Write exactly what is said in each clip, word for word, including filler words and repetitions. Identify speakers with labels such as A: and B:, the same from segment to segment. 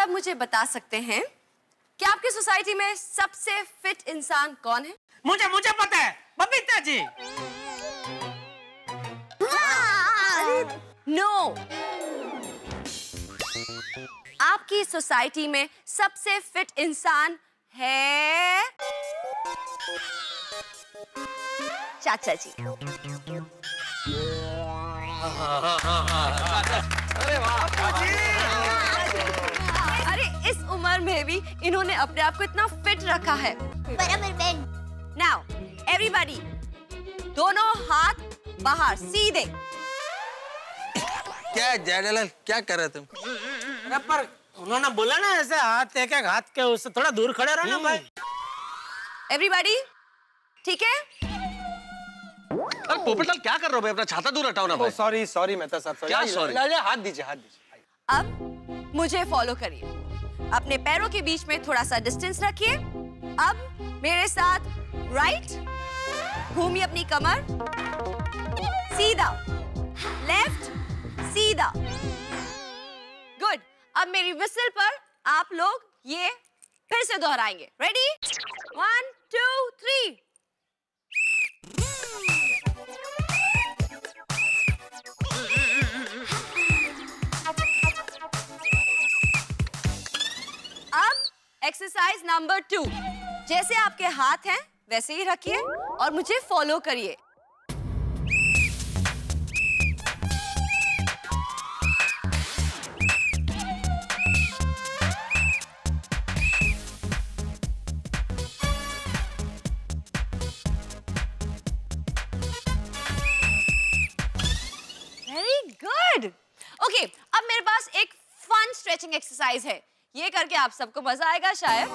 A: सब मुझे बता सकते हैं कि आपकी सोसाइटी में सबसे फिट इंसान कौन है?
B: मुझे मुझे पता है, बबीता जी।
A: नो, आपकी सोसाइटी में सबसे फिट इंसान है चाचा जी।
B: अरे वाह
A: अरे इस उम्र में भी इन्होंने अपने आप को इतना फिट रखा है।
C: बराबर बहन।
A: नाउ एवरीबॉडी, दोनों हाथ बाहर सीधे।
D: क्या जयलाल, क्या कर रहे तुम?
B: अरे पर उन्होंने बोला ना ऐसे हाथ एक एक हाथ के उससे थोड़ा दूर खड़े रहो ना भाई।
A: एवरीबॉडी ठीक है?
D: अरे पोपटलाल क्या कर रहे हो भाई? अपना छाता दूर हटाओ ना भाई।
E: सॉरी सॉरी मेहता साहब, सॉरी।
D: क्या सॉरी?
E: हाथ दीजिए, हाथ दीजिए।
A: अब मुझे फॉलो करिए। अपने पैरों के बीच में थोड़ा सा डिस्टेंस रखिए। अब मेरे साथ राइट, घूमिए अपनी कमर, सीधा, लेफ्ट, सीधा। गुड। अब मेरी विसल पर आप लोग ये फिर से दोहराएंगे। रेडी? One two three. अब एक्सरसाइज नंबर टू। जैसे आपके हाथ हैं वैसे ही रखिए और मुझे फॉलो करिए। Very good. ओके, अब मेरे पास एक फन स्ट्रेचिंग एक्सरसाइज है। ये करके आप सबको मजा आएगा शायद।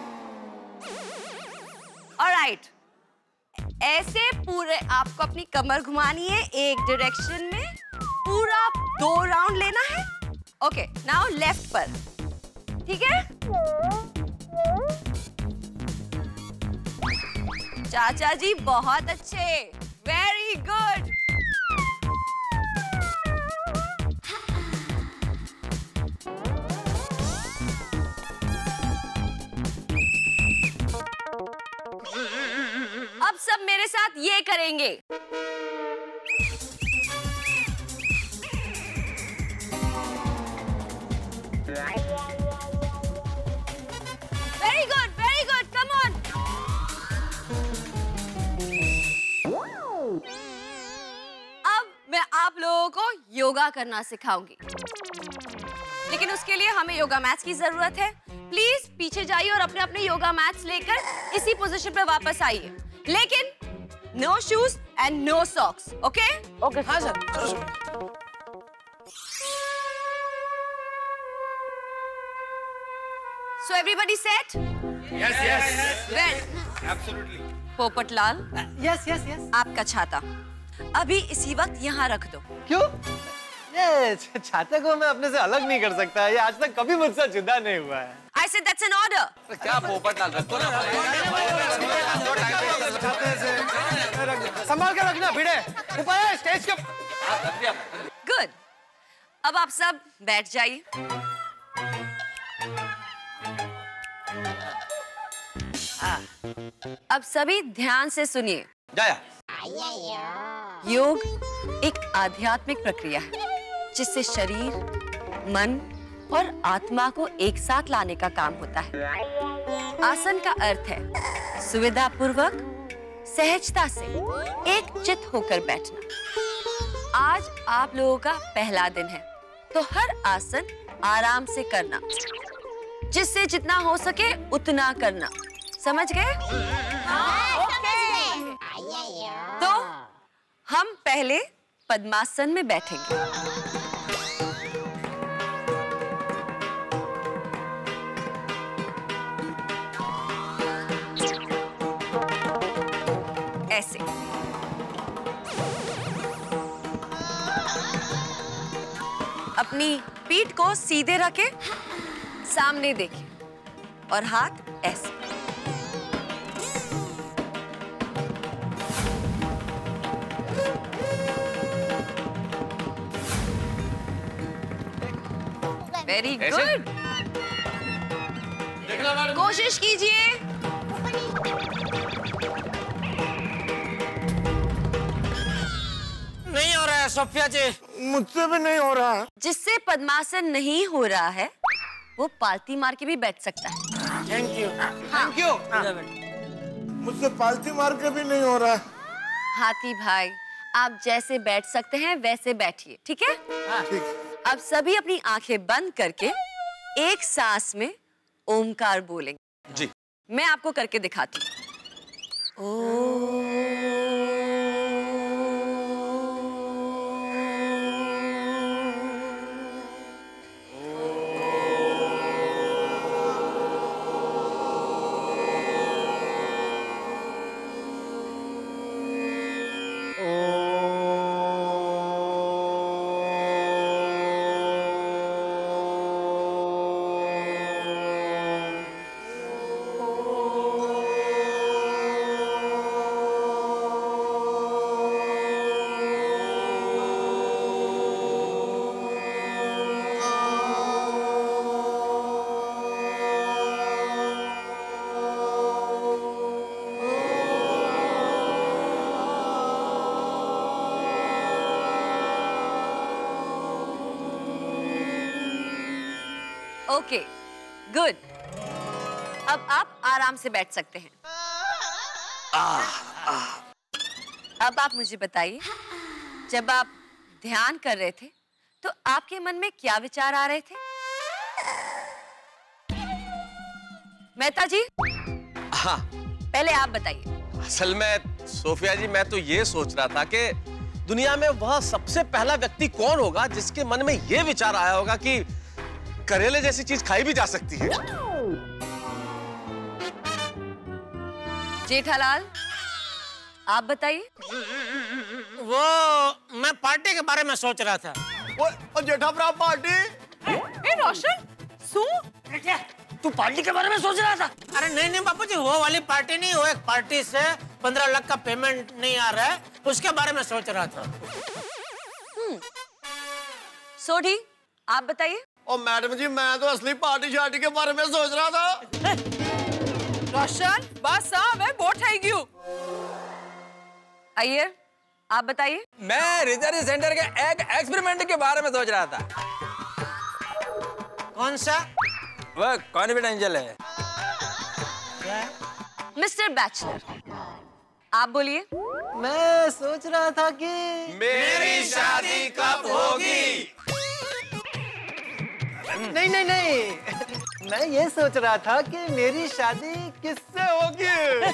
A: ऑलराइट, ऐसे पूरे आपको अपनी कमर घुमानी है एक डायरेक्शन में, पूरा दो राउंड लेना है। ओके, नाउ लेफ्ट पर, ठीक है? चाचा जी बहुत अच्छे, वेरी गुड। अब सब मेरे साथ ये करेंगे। Very good, very good, come on. अब मैं आप लोगों को योगा करना सिखाऊंगी, लेकिन उसके लिए हमें योगा मैट्स की जरूरत है। प्लीज पीछे जाइए और अपने अपने योगा मैट्स लेकर इसी पोजीशन पे वापस आइए, लेकिन no shoes and no socks. Okay?
B: Okay हाँ sir.
A: So everybody set?
B: Yes yes
A: well,
D: absolutely.
A: Popatlal,
E: yes yes yes.
A: आपका छाता अभी इसी वक्त यहाँ रख दो।
E: क्यों? ये छाते को मैं अपने से अलग नहीं कर सकता। ये आज तक कभी मुझसे जुदा नहीं हुआ है।
A: I said that's an order.
D: क्या पोपटलाल, रखो ना।
E: संभाल के रखना भिड़े। ऊपर स्टेज के।
A: Good. अब आप सब बैठ जाइए। अब सभी ध्यान से सुनिए।
D: जाया।
A: योग एक आध्यात्मिक प्रक्रिया है जिससे शरीर, मन और आत्मा को एक साथ लाने का काम होता है। आसन का अर्थ है सुविधा पूर्वक, सहजता से एक चित होकर बैठना। आज आप लोगों का पहला दिन है, तो हर आसन आराम से करना, जिससे जितना हो सके उतना करना। समझ गए? तो हम पहले पद्मासन में बैठेंगे। ऐसे। अपनी पीठ को सीधे रखें, सामने देखें और हाथ ऐसे। Very good. कोशिश कीजिए।
B: नहीं हो रहा है सोफिया जी,
C: मुझसे भी नहीं हो रहा।
A: जिससे पद्मासन नहीं हो रहा है वो पालती मार के भी बैठ सकता है।
B: Thank you.
D: Thank you.
C: मुझसे पालती मार के भी नहीं हो रहा।
A: हाथी भाई, आप जैसे बैठ सकते हैं वैसे बैठिए, ठीक है?
C: ठीक।
A: अब सभी अपनी आंखें बंद करके एक सांस में ओमकार बोलेंगे।
D: जी।
A: मैं आपको करके दिखाती हूँ। Okay, good. अब आप आराम से बैठ सकते हैं। अब आप मुझे बताइए, जब आप ध्यान कर रहे थे तो आपके मन में क्या विचार आ रहे थे? मेहता जी,
D: हाँ,
A: पहले आप बताइए।
D: असल में सोफिया जी, मैं तो ये सोच रहा था कि दुनिया में वह सबसे पहला व्यक्ति कौन होगा जिसके मन में ये विचार आया होगा कि करेले जैसी चीज खाई भी जा सकती है।
A: जेठालाल, आप बताइए।
B: वो मैं पार्टी के बारे में सोच रहा था।
C: ओ, ओ जेठा भरा पार्टी।
F: ए रोशन, सुन।
B: क्या तू पार्टी के बारे में सोच रहा था? अरे नहीं नहीं बापू जी, वो वाली पार्टी नहीं, वो एक पार्टी से पंद्रह लाख का पेमेंट नहीं आ रहा है, उसके बारे में सोच रहा था।
A: हम्म, सोढ़ी, आप बताइए।
C: ओ मैडम जी, मैं तो असली पार्टी शार्टी के बारे में सोच रहा था।
F: रोशन, बस अब है बोट है क्यों?
A: अय्यर, आप बताइए।
G: मैं रिसर्च सेंटर के एक एक्सपेरिमेंट के बारे में सोच रहा था।
B: कौन सा?
G: वह कॉन्फिडेंशियल है।
A: मिस्टर बैचलर, आप बोलिए।
E: मैं सोच रहा था कि
D: मेरी शादी कब होगी?
E: नहीं नहीं नहीं, मैं ये सोच रहा था कि मेरी शादी किससे होगी।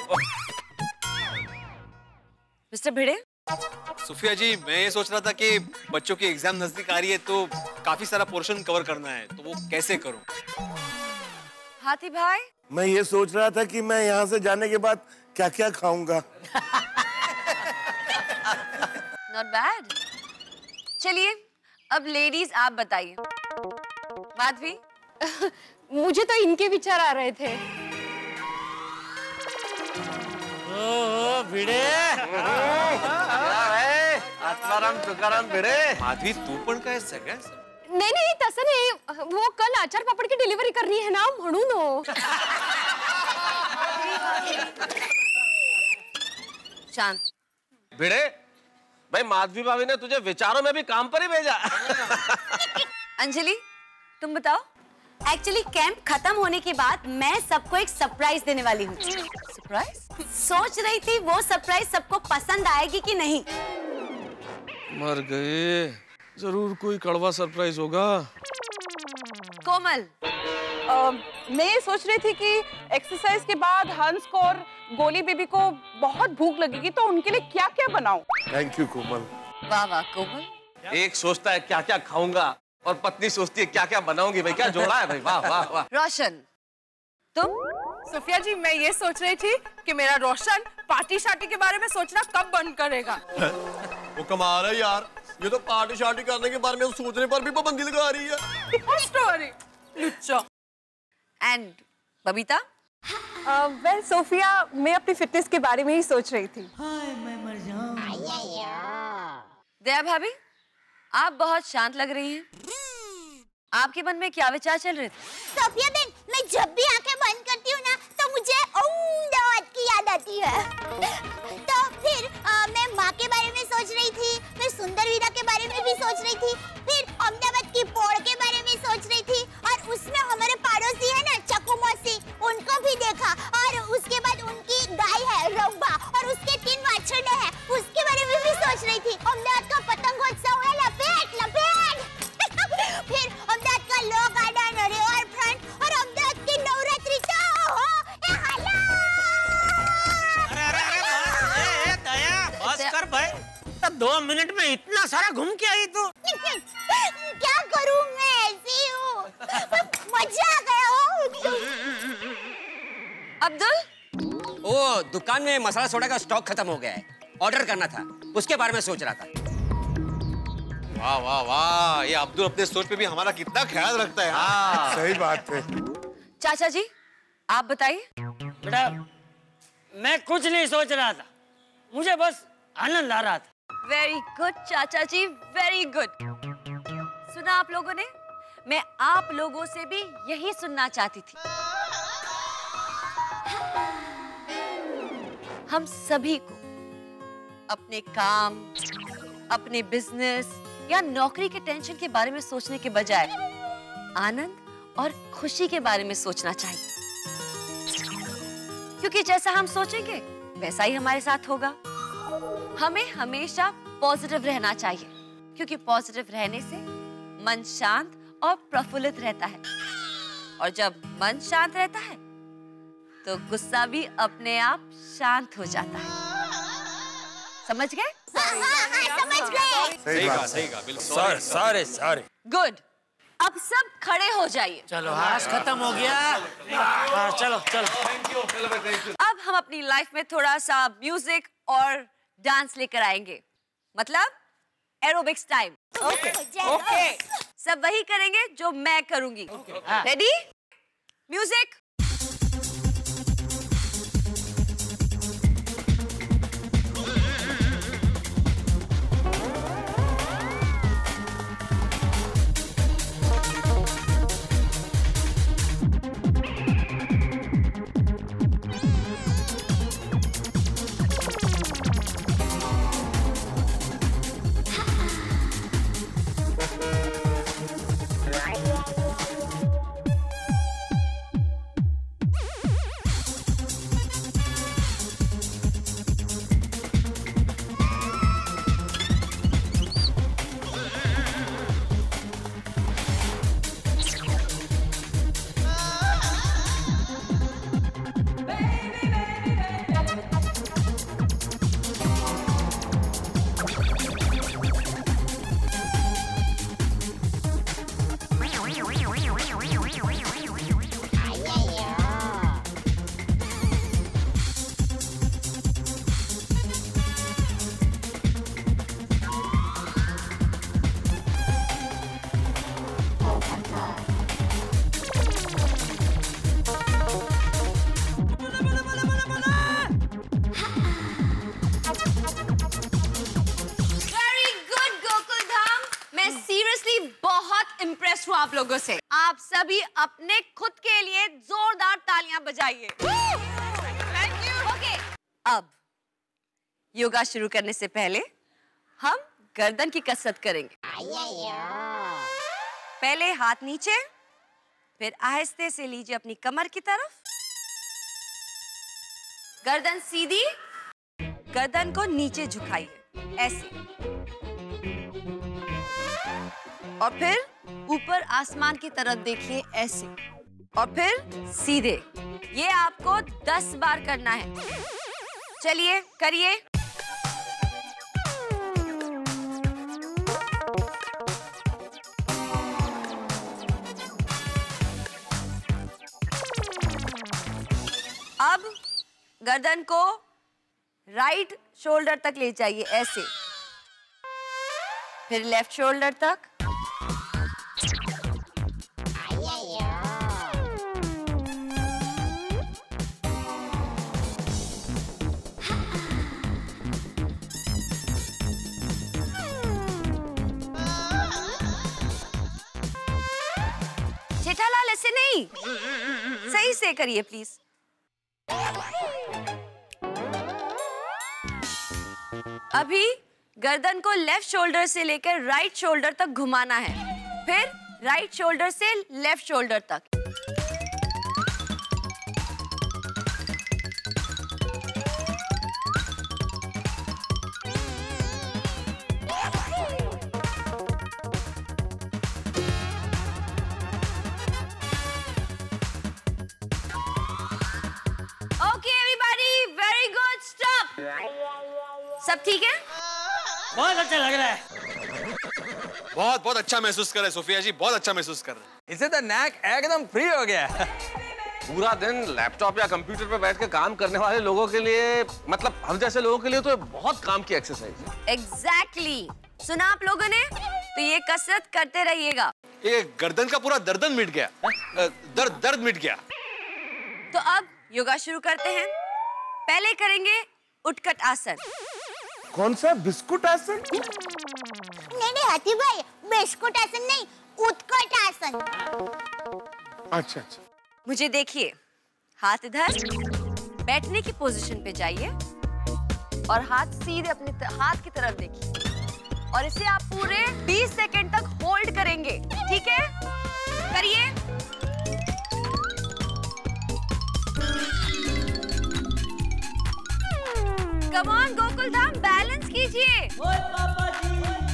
A: मिस्टर भिड़े।
E: सुफिया जी, मैं ये सोच रहा था कि बच्चों की एग्जाम नजदीक आ रही है तो काफी सारा पोर्शन कवर करना है, तो वो कैसे करूं?
A: हाथी भाई।
C: मैं ये सोच रहा था कि मैं यहाँ से जाने के बाद क्या क्या खाऊंगा।
A: Not bad. चलिए, अब लेडीज आप बताइए। माधवी।
F: मुझे तो इनके विचार आ रहे थे।
B: ओह भिड़े।
D: आत्माराम तुकाराम भिड़े।
E: माधवी, तू पण काय सगळ्या
F: नाही नाही, तसं नाही, वो कल आचार पापड़ की डिलिव्हरी करनी है ना, म्हणून हो।
A: शांत।
D: भिड़े, भाई माधवी भाभी ने तुझे विचारों में भी काम पर ही भेजा।
A: अंजलि, तुम बताओ।
H: एक्चुअली कैंप खत्म होने के बाद मैं सबको एक सरप्राइज देने वाली हूँ।
A: सरप्राइज?
H: सोच रही थी वो सरप्राइज सबको पसंद आएगी कि नहीं।
I: मर गए, जरूर कोई कड़वा सरप्राइज होगा।
A: कोमल।
F: आ, मैं ये सोच रही थी कि एक्सरसाइज के बाद हंस को और गोली बेबी को बहुत भूख लगेगी, तो उनके लिए क्या क्या बनाऊं?
C: Thank you Komal.
A: वाह वाह कोमल।
D: एक सोचता है क्या क्या खाऊंगा और पत्नी सोचती है क्या क्या बनाऊंगी। भाई क्या जोड़ा है भाई, वाह वाह वाह।
A: रोशन, तुम?
F: सोफिया जी, मैं ये सोच रही थी कि मेरा रोशन पार्टी शार्टी के बारे में सोचना कब बंद करेगा।
C: वो कमाल है यार, ये तो पार्टी शार्टी करने के बारे में सोचने पर भी पाबंदी लगा रही है।
F: स्टोरी लुच्चा।
A: एंड बबीता?
F: वेल सोफिया, मैं अपनी फिटनेस के बारे में ही सोच रही थी।
A: दया भाभी, आप बहुत शांत लग रही हैं। आपके मन में क्या विचार चल रहे थे?
J: सोफिया बहन, मैं जब भी आंखें बंद करती हूँ ना तो मुझे अहमदाबाद की याद आती है। तो फिर आ, मैं माँ के बारे में सोच रही थी, फिर सुंदर वीरा के बारे में भी सोच रही थी, फिर अहमदाबाद की पौड़ के बारे में सोच रही थी, और उसमें हमारे पड़ोसी है ना चकू मौसी, उनको भी देखा, और उसके बाद उनकी गाय है रब्बा, और उसके तीन वाछड़े हैं, उसके बारे में भी सोच रही थी। अहमदाबाद का पतंगोत्सव है, लपेट लपेट। फिर अहमदाबाद का लो गार्डन, रिवर फ्रंट, और अहमदाबाद की नवरात्रि तो हो ए हला।
B: अरे अरे अरे बस ए, ए, दया बस कर भाई। तो दो मिनट में इतना सारा घूम के आई तू।
J: क्या करूं मैं, ऐसी हूँ, मजा आ गया हो।
A: अब्दुल,
K: ओ दुकान में मसाला सोडा का स्टॉक खत्म हो गया है, ऑर्डर करना था, उसके बारे में सोच रहा था।
E: वाह वाह वाह, ये अब्दुल अपने सोच पे भी हमारा कितना ख्याल रखता है। हाँ
L: सही बात है।
A: चाचा जी आप बताइए।
M: बेटा मैं कुछ नहीं सोच रहा था, मुझे बस आनंद आ रहा था।
A: वेरी गुड चाचा जी, वेरी गुड। सुना आप लोगों ने? मैं आप लोगों से भी यही सुनना चाहती थी। हम सभी को अपने काम, अपने बिजनेस या नौकरी के टेंशन के बारे में सोचने के बजाय आनंद और खुशी के बारे में सोचना चाहिए, क्योंकि जैसा हम सोचेंगे वैसा ही हमारे साथ होगा। हमें हमेशा पॉजिटिव रहना चाहिए, क्योंकि पॉजिटिव रहने से मन शांत और प्रफुल्लित रहता है, और जब मन शांत रहता है तो गुस्सा भी अपने आप शांत हो जाता है। समझ गए?
J: समझ गए।
E: सही कहा, सही कहा, बिल्कुल।
G: Sorry sorry sorry.
A: गुड, अब सब खड़े हो जाइए।
B: चलो हास खत्म हो गया। हाँ, चलो चलो।
E: Thank you, thank you.
A: अब हम अपनी लाइफ में थोड़ा सा म्यूजिक और डांस लेकर आएंगे, मतलब एरोबिक्स टाइम। ओके ओके, सब वही करेंगे जो मैं करूंगी। रेडी? म्यूजिक। आप लोगों से। आप सभी अपने खुद के लिए जोरदार तालियां बजाइए। Thank you. ओके, अब योगा शुरू करने से पहले हम गर्दन की कसरत करेंगे। पहले हाथ नीचे, फिर आहिस्ते से लीजिए अपनी कमर की तरफ, गर्दन सीधी, गर्दन को नीचे झुकाइए ऐसे, और फिर ऊपर आसमान की तरफ देखिए ऐसे, और फिर सीधे। ये आपको दस बार करना है। चलिए करिए। अब गर्दन को राइट शोल्डर तक ले जाइए ऐसे, फिर लेफ्ट शोल्डर तक, नहीं, सही से करिए प्लीज। अभी गर्दन को लेफ्ट शोल्डर से लेकर राइट शोल्डर तक घुमाना है, फिर राइट शोल्डर से लेफ्ट शोल्डर तक। सब ठीक है?
M: बहुत अच्छा लग रहा है।
E: बहुत बहुत अच्छा महसूस कर रहे हैं सोफिया जी, बहुत अच्छा महसूस कर रहे हैं।
G: इससे तो नैक एकदम फ्री हो गया।
D: पूरा दिन लैपटॉप या कंप्यूटर पे बैठ के काम करने वाले लोगों के लिए, मतलब हम जैसे लोगों के लिए तो बहुत काम की एक्सरसाइज है।
A: Exactly exactly. सुना आप लोगों ने? तो ये कसरत करते रहिएगा।
E: ये गर्दन का पूरा दर्दन मिट गया, दर्द दर्द मिट गया।
A: तो अब योगा शुरू करते हैं। पहले करेंगे उत्कट आसन।
I: कौन सा बिस्कुट आसन?
J: नहीं नहीं हाथी भाई, बिस्कुट आसन नहीं, उत्कट आसन।
I: अच्छा अच्छा।
A: मुझे देखिए, हाथ इधर, बैठने की पोजीशन पे जाइए और हाथ सीधे अपने हाथ की तरफ देखिए और इसे आप पूरे बीस सेकंड तक होल्ड करेंगे, ठीक है? करिए। Come on Gokul Dham, balance कीजिए। ओए पापा जी।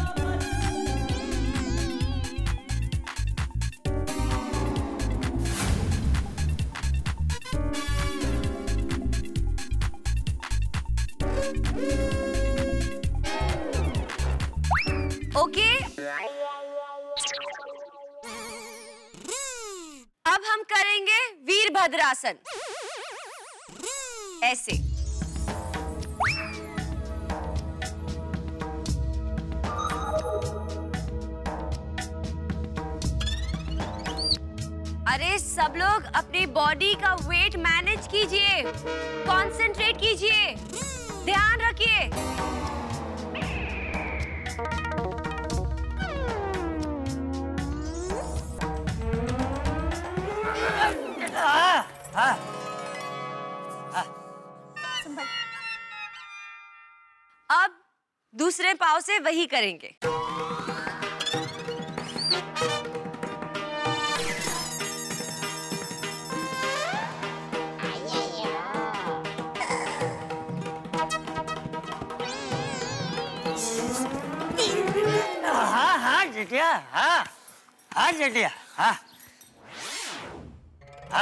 A: ओके, अब हम करेंगे वीरभद्रासन। ऐसे अरे सब लोग अपनी बॉडी का वेट मैनेज कीजिए, कंसंट्रेट कीजिए, ध्यान रखिए। अब दूसरे पाँव से वही करेंगे।
M: हाँ हाँ जेठिया, हाँ हाँ जेठिया, हाँ हाँ।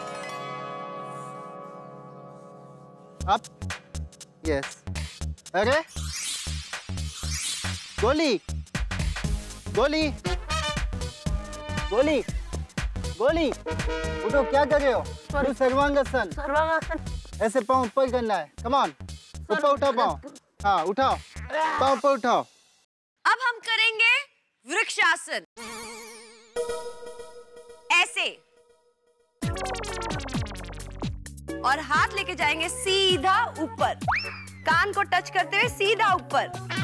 L: Up, yes. अरे गोली गोली गोली गोली उठो, क्या कर रहे हो? सर्वांगासन।
B: सर्वांगासन।
L: ऐसे पाँव ऊपर करना है। कम ऑन, ऊपर उठाओ पाँव। हाँ उठाओ, पाँव ऊपर उठाओ।
A: अब हम करेंगे वृक्षासन। ऐसे और हाथ लेके जाएंगे सीधा ऊपर, कान को टच करते हुए सीधा ऊपर।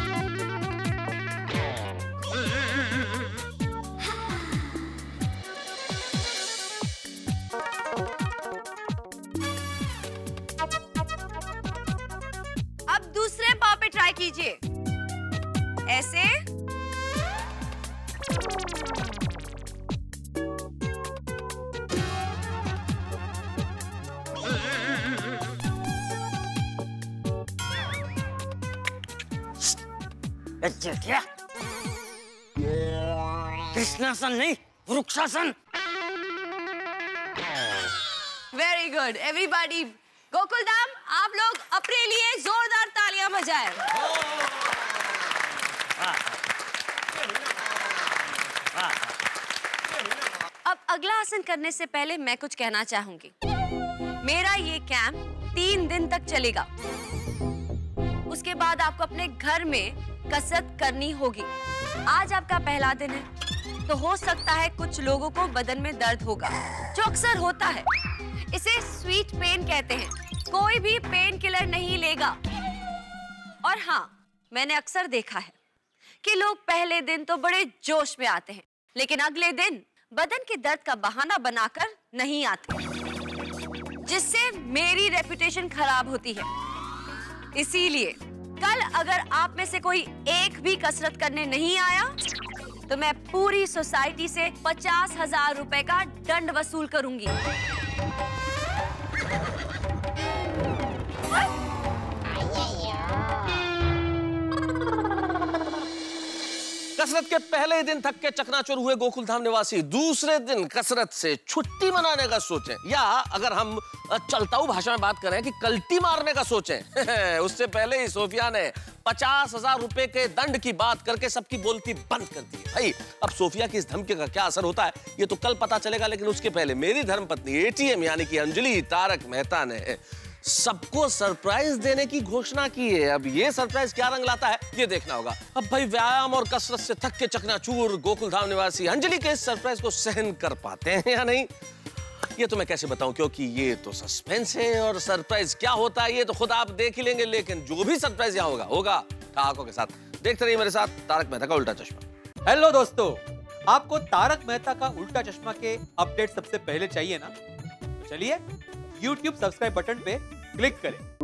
A: अब दूसरे पाँव पे ट्राई कीजिए, ऐसे।
M: जेठिया, कृष्णासन नहीं, वृक्षासन।
A: Very good everybody. गोकुलधाम, आप लोग अपने लिए जोरदार तालियां बजाएं। अब अगला आसन करने से पहले मैं कुछ कहना चाहूंगी। मेरा ये कैंप तीन दिन तक चलेगा। उसके बाद आपको अपने घर में कसरत करनी होगी। आज आपका पहला दिन है, तो हो सकता है कुछ लोगों को बदन में दर्द होगा, जो अक्सर होता है। इसे स्वीट पेन कहते हैं। कोई भी पेन किलर नहीं लेगा। और हाँ, मैंने अक्सर देखा है कि लोग पहले दिन तो बड़े जोश में आते हैं, लेकिन अगले दिन बदन के दर्द का बहाना बनाकर नहीं आते, जिससे मेरी रेपुटेशन खराब होती है। इसीलिए कल अगर आप में से कोई एक भी कसरत करने नहीं आया तो मैं पूरी सोसाइटी से पचास हजार रुपए का दंड वसूल करूंगी।
D: कसरत के पहले ही दिन थक के चकनाचूर हुए गोकुलधाम निवासी दूसरे दिन कसरत से छुट्टी मनाने का सोचें, या अगर हम चलताऊ भाषा में बात करें कि कल्टी मारने का सोचें। उससे पहले ही सोफिया ने पचास हजार रुपए के दंड की बात करके सबकी बोलती बंद कर दी। भाई अब सोफिया की इस धमकी का क्या असर होता है ये तो कल पता चलेगा, लेकिन उसके पहले मेरी धर्मपत्नी एटीएम यानी कि अंजलि तारक मेहता ने सबको सरप्राइज देने की घोषणा की है। अब ये सरप्राइज क्या रंग लाता है ये देखना होगा। अब भाई व्यायाम और कसरत से थक के चकनाचूर गोकुलधाम निवासी अंजलि के इस सरप्राइज को सहन कर पाते हैं या नहीं ये तो मैं कैसे बताऊं, क्योंकि ये तो सस्पेंस है और सरप्राइज क्या होता है ये तो खुद आप देख ही लेंगे। लेकिन जो भी सरप्राइज यहाँ होगा होगा ठहाकों के साथ। देखते रहिए मेरे साथ तारक मेहता का उल्टा चश्मा।
E: हेलो दोस्तों, आपको तारक मेहता का उल्टा चश्मा के अपडेट सबसे पहले चाहिए ना? चलिए यूट्यूब सब्सक्राइब बटन पे क्लिक करें